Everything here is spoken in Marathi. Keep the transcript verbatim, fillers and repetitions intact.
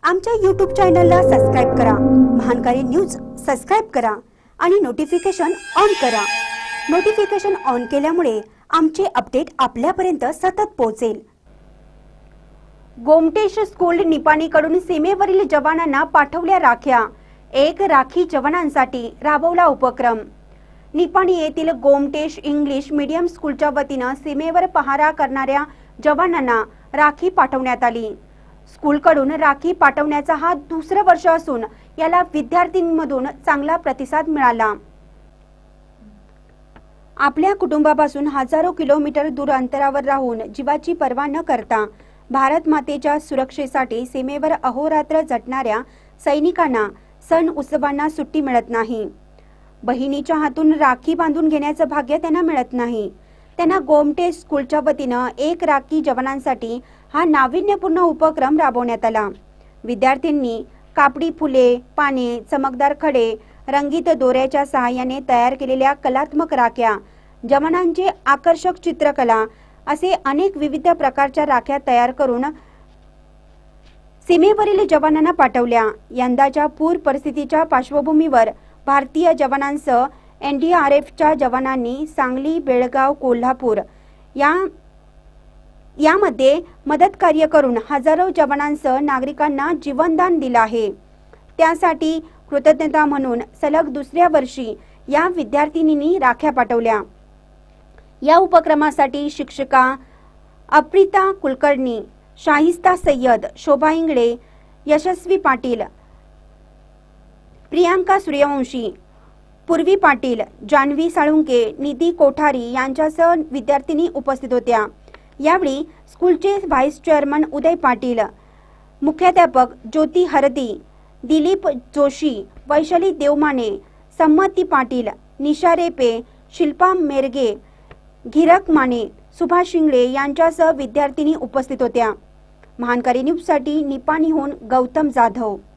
आमच्या यूट्यूब चॅनलला सबस्क्राइब करा, महानकारी न्यूज सबस्क्राइब करा आणि नोटिफिकेशन ऑन करा। नोटिफिकेशन ऑन केल्यामुळे आमचे अपडेट आपल्यापर्यंत सतत पोहोचेल। गोमटेश स्कूल निपाणीकडून सीमेवरील जवानांना पाठवल्या राख्या। एक राखी जवानांसाठी राबवला उपक्रम। निपाणी येथील गोमटेश इंग्लिश मीडियम स्कूलच्या वतीने सीमेवर पहारा करणाऱ्या जवानांना राखी पाठवण्यात आली। स्कूलकडून राखी पाठवण्याचा हा दुसरा वर्ष असून याला विद्यार्थ्यांमधून चांगला प्रतिसाद मिळाला। आपल्या कुटुंबापासून हजारो किलोमीटर दूर अंतरावर राहून जीवाची पर्वा न करता भारत मातेच्या सुरक्षेसाठी सीमेवर अहोरात्र झटणाऱ्या सैनिकांना सण उत्सवांना सुट्टी मिळत नाही। बहिणीच्या हातून राखी बांधून घेण्याचं भाग्य त्यांना मिळत नाही। त्यांना गोमटेश स्कूलच्या वतीने एक राखी जवानांसाठी हा नाविन्यपूर्ण उपक्रम राबवण्यात आला। विद्यार्थ्यांनी कापडी फुले, पाने, चमकदार खडे, रंगीत दोऱ्याच्या सहाय्याने तयार केलेल्या कलात्मक राख्या, जवानांचे आकर्षक चित्रकला असे अनेक विविध प्रकारच्या राख्या तयार करून सीमेवरील जवानांना पाठवल्या। यंदाच्या पूर परिस्थितीच्या पार्श्वभूमीवर भारतीय जवानांसह एनडीआरएफच्या जवानांनी सांगली, बेळगाव, कोल्हापूर या यामध्ये मदत कार्य करून हजारो जवानांसह नागरिकांना जीवनदान दिले आहे। त्यासाठी कृतज्ञता म्हणून सलग दुसऱ्या वर्षी या विद्यार्थिनींनी राख्या पाठवल्या। या उपक्रमासाठी शिक्षिका अप्रिता कुलकर्णी, शाहिस्ता सय्यद, शोभा इंगळे, यशस्वी पाटील, प्रियांका सूर्यवंशी, पूर्वी पाटील, जानवी साळुंके, निधी कोठारी यांच्यासह विद्यार्थिनी उपस्थित होत्या। यावेळी स्कूलचे व्हाइस चेअरमन उदय पाटील, मुख्याध्यापक ज्योती हरदी, दिलीप जोशी, वैशाली देवमाने, सम्मती पाटील, निशा रेपे, शिल्पा मेरगे, घिरक माने, सुभाष शिंगळे यांच्यासह विद्यार्थिनी उपस्थित होत्या। महानकारी न्यूज साठी निपाणीहून गौतम जाधव।